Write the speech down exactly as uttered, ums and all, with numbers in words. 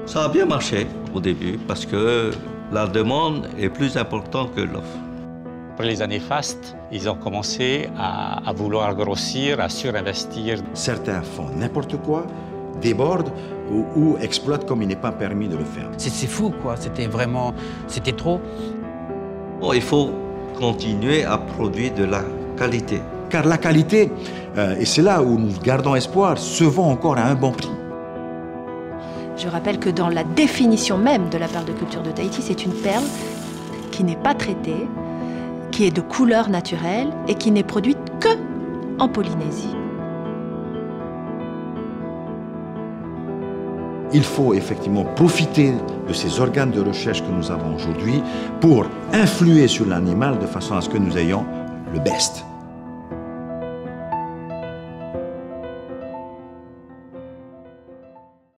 Ça a bien marché au début parce que la demande est plus importante que l'offre. Après les années fastes, ils ont commencé à, à vouloir grossir, à surinvestir. Certains font n'importe quoi, débordent ou, ou exploitent comme il n'est pas permis de le faire. C'est fou, quoi. C'était vraiment... C'était trop. Bon, il faut continuer à produire de la qualité. Car la qualité, euh, et c'est là où nous gardons espoir, se vend encore à un bon prix. Je rappelle que dans la définition même de la perle de culture de Tahiti, c'est une perle qui n'est pas traitée, qui est de couleur naturelle et qui n'est produite que en Polynésie. Il faut effectivement profiter de ces organes de recherche que nous avons aujourd'hui pour influer sur l'animal de façon à ce que nous ayons le best.